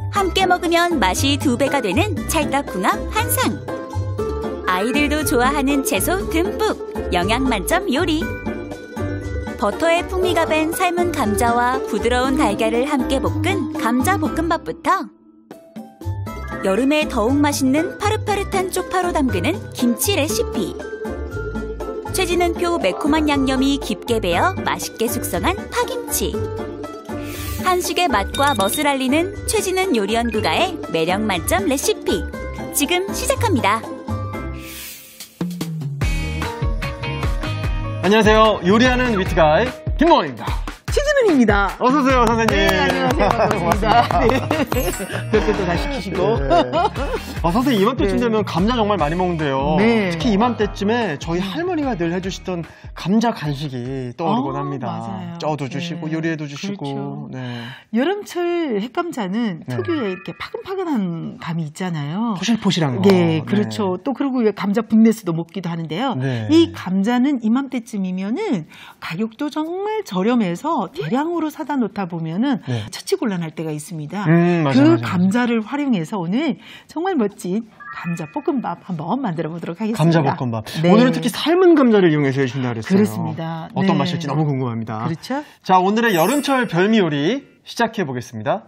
함께 먹으면 맛이 2배가 되는 찰떡궁합 한상. 아이들도 좋아하는 채소 듬뿍 영양 만점 요리. 버터에 풍미가 밴 삶은 감자와 부드러운 달걀을 함께 볶은 감자 볶음밥부터 여름에 더욱 맛있는 파릇파릇한 쪽파로 담그는 김치 레시피. 최진은표 매콤한 양념이 깊게 배어 맛있게 숙성한 파김치. 한식의 맛과 멋을 알리는 최진은 요리연구가의 매력 만점 레시피. 지금 시작합니다. 안녕하세요. 요리하는 위트가이 김동원입니다. 최진은입니다. 어서오세요, 선생님. 네, 안녕하세요. 반갑습니다. 네. 몇 개 더 시키시고. 네. 선생님, 이맘때쯤 되면 감자 정말 많이 먹는데요. 네. 특히 이맘때쯤에 저희 할머니가 늘 해주시던 감자 간식이 떠오르곤 합니다. 맞아요. 쪄도 주시고, 네. 요리해도 주시고. 그렇죠. 네. 여름철 햇감자는 네. 특유의 이렇게 파근파근한 감이 있잖아요. 포실포실한 거. 네, 그렇죠. 또 그리고 감자 붕내수도 먹기도 하는데요. 네. 이 감자는 이맘때쯤이면은 가격도 정말 저렴해서 대량으로 사다 놓다 보면은 네. 처치곤란할 때가 있습니다. 맞아, 그 맞아. 감자를 활용해서 오늘 정말 멋진 감자 볶음밥 한번 만들어 보도록 하겠습니다. 감자 볶음밥. 네. 오늘은 특히 삶은 감자를 이용해서 해주신다 그랬어요. 그렇습니다. 어떤 네. 맛일지 너무 궁금합니다. 그렇죠? 자, 오늘의 여름철 별미 요리 시작해 보겠습니다.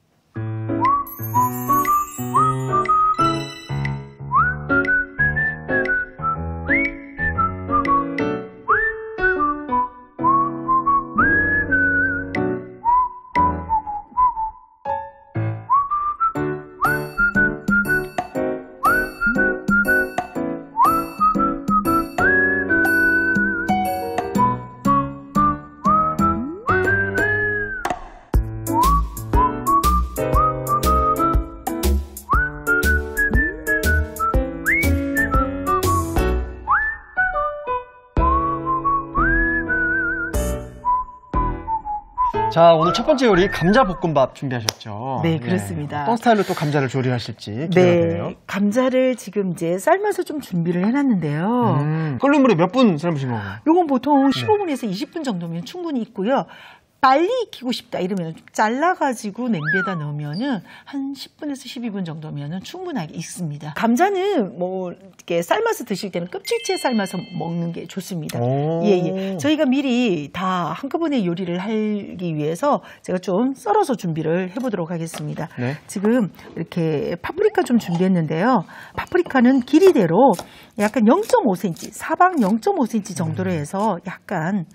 자, 오늘 첫 번째 요리 감자볶음밥 준비하셨죠? 네, 그렇습니다. 어떤 스타일로 또 감자를 조리하실지 기대가 되네요. 네, 감자를 지금 이제 삶아서 좀 준비를 해놨는데요. 끓는 물에 몇 분 삶으신 건가요? 요건 보통 15분에서 20분 정도면 충분히 있고요. 빨리 익히고 싶다 이러면 좀 잘라가지고 냄비에다 넣으면은 한 10분에서 12분 정도면은 충분하게 익습니다. 감자는 뭐 이렇게 삶아서 드실 때는 껍질째 삶아서 먹는 게 좋습니다. 예. 저희가 미리 다 한꺼번에 요리를 하기 위해서 제가 좀 썰어서 준비를 해보도록 하겠습니다. 네. 지금 이렇게 파프리카 좀 준비했는데요. 파프리카는 길이대로 약간 0.5cm, 사방 0.5cm 정도로 해서 약간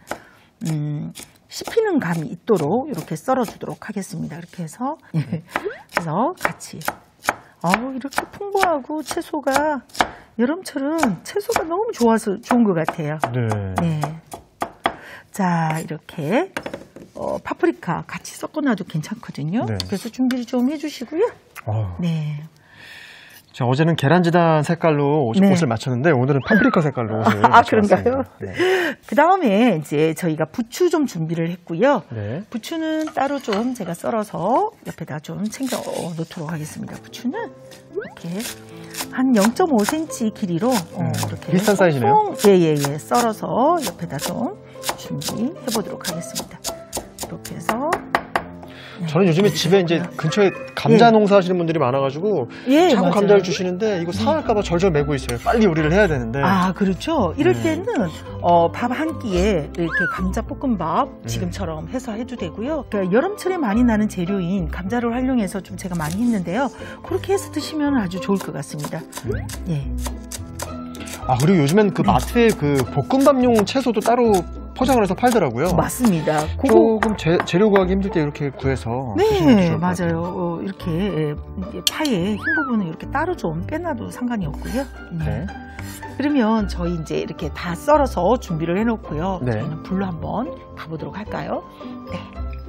씹히는 감이 있도록 이렇게 썰어주도록 하겠습니다. 이렇게 해서 그래서 같이 이렇게 풍부하고 채소가 여름철은 채소가 너무 좋아서 좋은 것 같아요. 네. 자, 이렇게 파프리카 같이 섞어놔도 괜찮거든요. 네. 그래서 준비를 좀 해주시고요. 네. 자, 어제는 계란지단 색깔로 옷을 맞췄는데 오늘은 파프리카 색깔로 옷을 그런가요? 네. 그 다음에 이제 저희가 부추 좀 준비를 했고요. 네. 부추는 따로 좀 제가 썰어서 옆에다 좀 챙겨 놓도록 하겠습니다. 부추는 이렇게 한 0.5cm 길이로 이렇게 비슷한 사이즈네요. 예. 썰어서 옆에다 좀 준비해 보도록 하겠습니다. 이렇게 해서 저는 요즘에 집에 이제 근처에 감자 농사 하시는 분들이 많아가지고 자꾸 맞아요. 감자를 주시는데 이거 상할까봐 절절 매고 있어요. 빨리 요리를 해야 되는데. 그렇죠. 이럴 때는 밥 한 끼에 이렇게 감자 볶음밥 지금처럼 해서 해도 되고요. 그러니까 여름철에 많이 나는 재료인 감자를 활용해서 좀 제가 많이 했는데요. 그렇게 해서 드시면 아주 좋을 것 같습니다. 예. 그리고 요즘엔 그 마트에 그 볶음밥용 채소도 따로 포장을 해서 팔더라고요. 맞습니다. 조금 재료 구하기 힘들 때 이렇게 구해서 네, 맞아요. 이렇게 파의 흰 부분은 이렇게 따로 좀 빼놔도 상관이 없고요. 네. 그러면 저희 이제 이렇게 다 썰어서 준비를 해놓고요. 네. 저희는 불로 한번 가보도록 할까요? 네.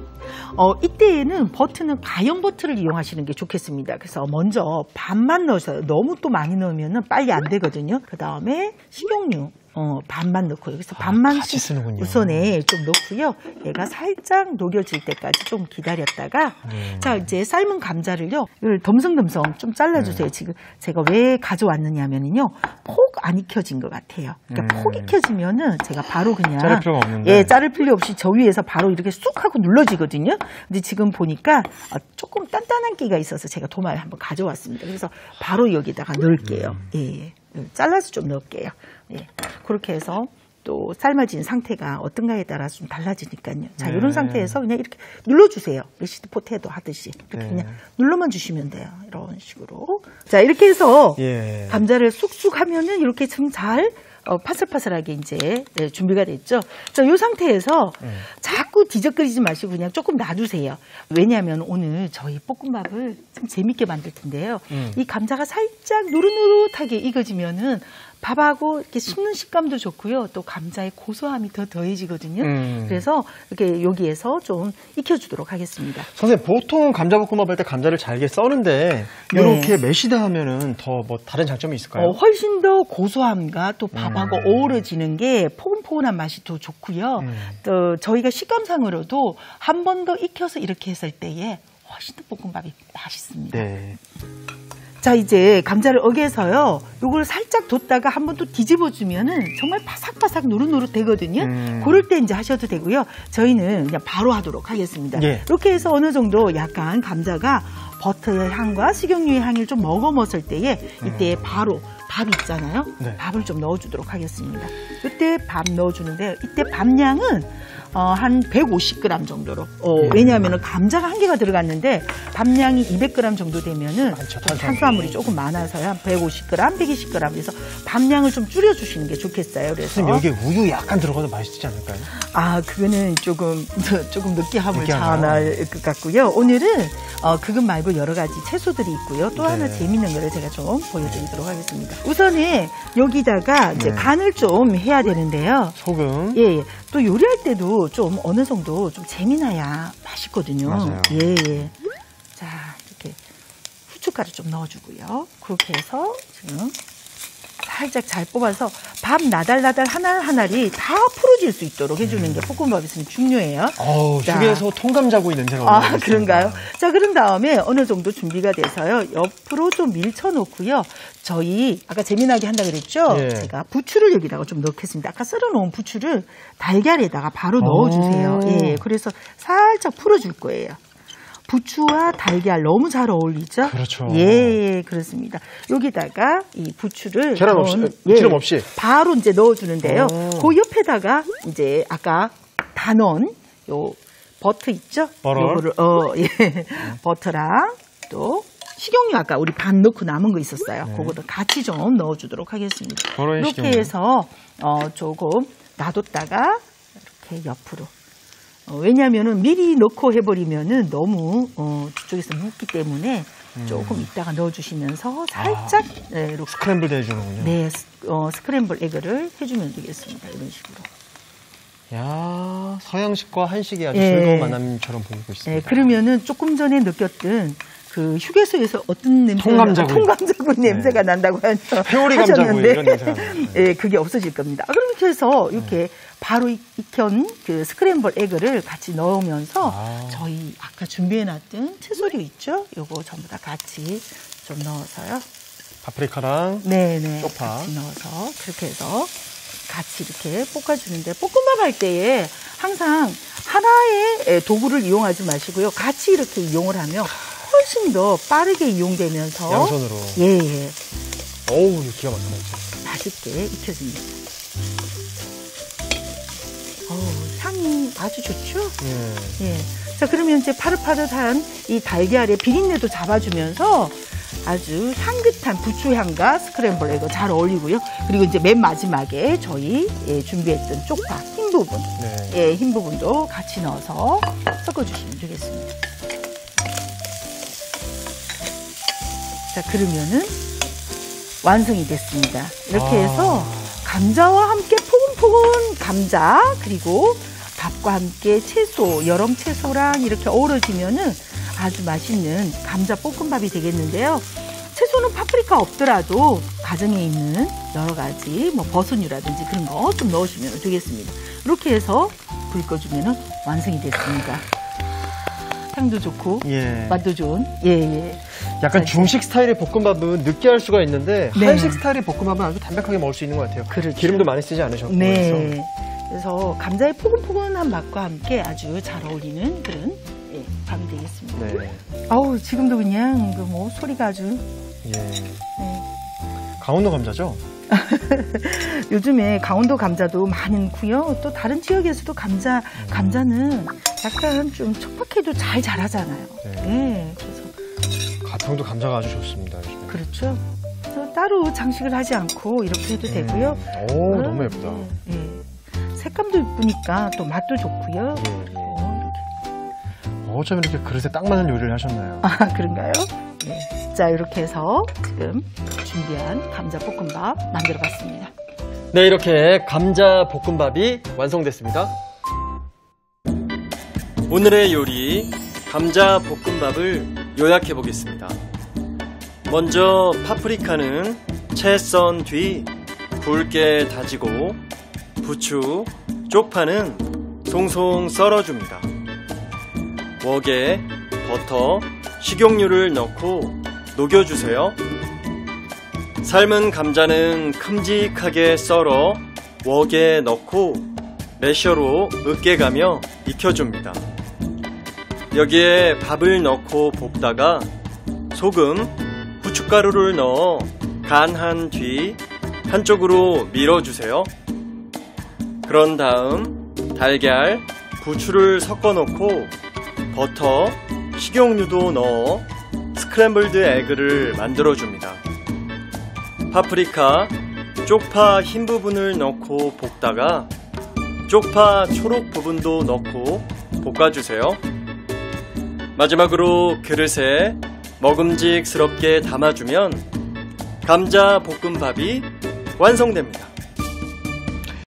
이때에는 버터는 가염 버터를 이용하시는 게 좋겠습니다. 그래서 먼저 반만 넣으셔요. 너무 또 많이 넣으면 빨리 안 되거든요. 그 다음에 식용유 반만 넣고 여기서 반만 같이 쓰는군요. 우선에 좀 넣고요. 얘가 살짝 녹여질 때까지 좀 기다렸다가 자 이제 삶은 감자를요. 이걸 덤성덤성 좀 잘라주세요. 지금 제가 왜 가져왔느냐면요. 폭 안 익혀진 것 같아요. 그러니까 폭 익혀지면은 제가 바로 그냥 자를 필요가 없는데. 예, 자를 필요 없이 저 위에서 바로 이렇게 쑥 하고 눌러지거든요. 근데 지금 보니까 조금 단단한 끼가 있어서 제가 도마를 한번 가져왔습니다. 그래서 바로 여기다가 넣을게요. 예, 잘라서 좀 넣을게요. 예, 그렇게 해서 또 삶아진 상태가 어떤가에 따라 좀 달라지니까요. 자, 이런 상태에서 그냥 이렇게 눌러주세요. 메시드 포테도 하듯이 이렇게 그냥 눌러만 주시면 돼요. 이런 식으로. 자, 이렇게 해서 감자를 쑥쑥 하면은 이렇게 좀 잘 파슬파슬하게 이제 준비가 됐죠. 자, 이 상태에서 자꾸 뒤적거리지 마시고 그냥 조금 놔두세요. 왜냐하면 오늘 저희 볶음밥을 좀 재밌게 만들 텐데요. 이 감자가 살짝 노릇노릇하게 익어지면은 밥하고 이렇게 씹는 식감도 좋고요. 또 감자의 고소함이 더 더해지거든요. 그래서 이렇게 여기에서 좀 익혀주도록 하겠습니다. 선생님, 보통 감자볶음밥 할 때 감자를 잘게 써는데 이렇게 매시드 하면은 더 뭐 다른 장점이 있을까요? 훨씬 더 고소함과 또 밥하고 어우러지는 게 포근포근한 맛이 더 좋고요. 또 저희가 식감상으로도 한 번 더 익혀서 이렇게 했을 때에 훨씬 더 볶음밥이 맛있습니다. 네. 자, 이제 감자를 어게서요. 요걸 살짝 뒀다가 한 번 또 뒤집어주면은 정말 바삭바삭 노릇노릇 되거든요. 그럴 때 이제 하셔도 되고요. 저희는 그냥 바로 하도록 하겠습니다. 이렇게 해서 어느 정도 약간 감자가 버터의 향과 식용유의 향을 좀 머금었을 때에 이때 바로 밥 있잖아요. 밥을 좀 넣어주도록 하겠습니다. 이때 밥 넣어주는데 이때 밥량은 한 150g 정도로. 왜냐하면 감자가 한 개가 들어갔는데 밥량이 200g 정도 되면은 탄수화물이 조금 많아서요. 한 150g, 120g 그래서 밥량을 좀 줄여주시는 게 좋겠어요. 그래서 여기에 우유 약간 들어가도 맛있지 않을까요? 아, 그거는 조금 느끼함을 자아낼 것 같고요. 오늘은 그것 말고 여러 가지 채소들이 있고요. 또 하나 재밌는 거를 제가 좀 보여드리도록 하겠습니다. 우선은 여기다가 이제 간을 좀 해야 되는데요. 소금. 예. 또 요리할 때도 좀 어느 정도 좀 재미나야 맛있거든요. 맞아요. 예. 자, 이렇게 후춧가루 좀 넣어주고요. 그렇게 해서 지금 살짝 잘 뽑아서 밥 나달나달 하나하나리 다 풀어질 수 있도록 해주는 게 볶음밥에서는 중요해요. 휴게소 통감자구이 냄새가 올라오고 있습니다. 그런가요? 자, 그런 다음에 어느 정도 준비가 돼서요. 옆으로 좀 밀쳐놓고요. 저희 아까 재미나게 한다 그랬죠? 제가 부추를 여기다가 좀 넣겠습니다. 아까 썰어놓은 부추를 달걀에다가 바로 넣어주세요. 예, 그래서 살짝 풀어줄 거예요. 부추와 달걀 너무 잘 어울리죠? 그렇죠. 예, 그렇습니다. 여기다가 이 부추를 계란 없이, 기름 없이 바로 이제 넣어주는데요. 그 옆에다가 이제 아까 다 넣은 요 버터 있죠? 요거를 버터랑 또 식용유 아까 우리 반 넣고 남은 거 있었어요. 그거도 같이 좀 넣어주도록 하겠습니다. 이렇게 식용유. 해서 조금 놔뒀다가 이렇게 옆으로. 왜냐하면은 미리 넣고 해버리면은 너무 뒤쪽에서 묻기 때문에 조금 이따가 넣어주시면서 살짝 이렇게 스크램블 해주는군요. 네, 스크램블 에그를 해주면 되겠습니다. 이런 식으로. 야, 서양식과 한식이 아주 즐거운 만남처럼 보이고 있습니다. 네, 그러면은 조금 전에 느꼈던 그 휴게소에서 어떤 냄새가 통감자구이 냄새가 난다고 회오리 감자구이 이런 냄새가 예, 그게 없어질 겁니다. 그렇게 해서 이렇게 바로 익힌 그 스크램블 에그를 같이 넣으면서 저희 아까 준비해놨던 채소류 있죠? 요거 전부 다 같이 좀 넣어서요. 파프리카랑 쪽파 같이 넣어서 그렇게 해서 같이 이렇게 볶아주는데 볶음밥 할 때에 항상 하나의 도구를 이용하지 마시고요. 같이 이렇게 이용을 하면 훨씬 더 빠르게 이용되면서 양손으로 어우, 기가 막히네. 맛있게 익혀집니다. 향이 아주 좋죠? 자, 그러면 이제 파릇파릇한 이 달걀의 비린내도 잡아주면서 아주 향긋한 부추향과 스크램블 에그 잘 어울리고요. 그리고 이제 맨 마지막에 저희 준비했던 쪽파 흰 부분, 흰 부분도 같이 넣어서 섞어주시면 되겠습니다. 자, 그러면은 완성이 됐습니다. 이렇게 해서 감자와 함께 포근포근 감자 그리고 밥과 함께 채소, 여름 채소랑 이렇게 어우러지면은 아주 맛있는 감자 볶음밥이 되겠는데요. 채소는 파프리카 없더라도 가정에 있는 여러 가지 뭐 버섯류라든지 그런 거 좀 넣으시면 되겠습니다. 이렇게 해서 불 꺼주면 완성이 됐습니다. 향도 좋고 예. 맛도 좋은 예. 약간 중식 스타일의 볶음밥은 느끼할 수가 있는데 네. 한식 스타일의 볶음밥은 아주 담백하게 먹을 수 있는 것 같아요. 그렇죠. 기름도 많이 쓰지 않으셨고 네. 그래서. 그래서 감자의 포근포근한 맛과 함께 아주 잘 어울리는 그런 밥이 되겠습니다. 네. 아우 지금도 그냥 그 뭐 소리가 아주 예. 네. 강원도 감자죠? 요즘에 강원도 감자도 많고요. 또 다른 지역에서도 감자는 약간 좀 촉박해도 잘 자라잖아요. 네. 네, 그래서 가평도 감자가 아주 좋습니다. 요즘에. 그렇죠. 그래서 따로 장식을 하지 않고 이렇게 해도 되고요. 오, 너무 예쁘다. 네. 색감도 이쁘니까 또 맛도 좋고요. 예, 예. 어쩌면 이렇게 그릇에 딱 맞는 요리를 하셨나요? 아, 그런가요? 네. 자, 이렇게 해서 지금 준비한 감자 볶음밥 만들어 봤습니다. 네, 이렇게 감자 볶음밥이 완성됐습니다. 오늘의 요리 감자 볶음밥을 요약해 보겠습니다. 먼저 파프리카는 채 썬 뒤 굵게 다지고 부추, 쪽파는 송송 썰어줍니다. 웍에 버터, 식용유를 넣고 녹여주세요. 삶은 감자는 큼직하게 썰어 웍에 넣고 매셔로 으깨가며 익혀줍니다. 여기에 밥을 넣고 볶다가 소금, 후춧가루를 넣어 간한 뒤 한쪽으로 밀어주세요. 그런 다음 달걀, 부추를 섞어 놓고 버터, 식용유도 넣어 스크램블드 에그를 만들어줍니다. 파프리카, 쪽파 흰 부분을 넣고 볶다가 쪽파 초록 부분도 넣고 볶아주세요. 마지막으로 그릇에 먹음직스럽게 담아주면 감자 볶음밥이 완성됩니다.